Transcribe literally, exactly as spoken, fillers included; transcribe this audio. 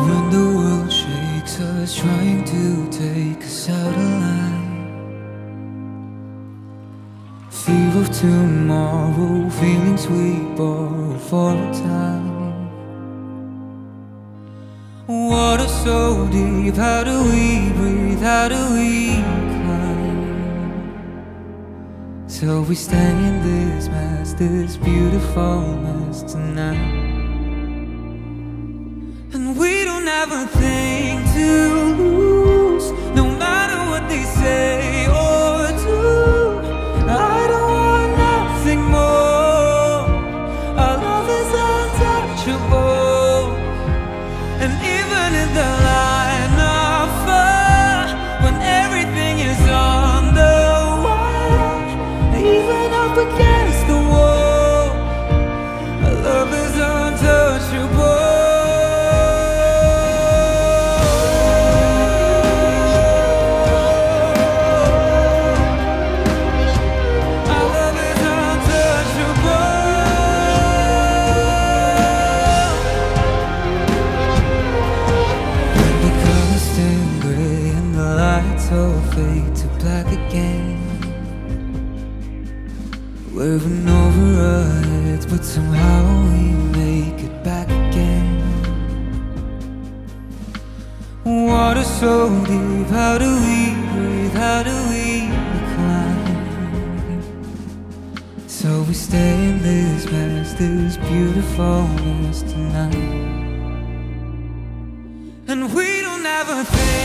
when the world shakes us, trying to take us out of line. Fear of tomorrow, feelings we borrow for a time. Water so deep, how do we breathe, how do we climb? So we stay in this mess, this beautiful mess tonight. And we don't have a thing to lose, no matter what they say or do. I don't want nothing more, our love is untouchable. And even in the line of fire, when everything is on the wire, even up against the wall, our love is untouchable. All fade to black again. We're in over our heads, but somehow we make it back again. Water so deep, how do we breathe, how do we climb? So we stay in this mess, this beautiful mess tonight. And we don't have a thing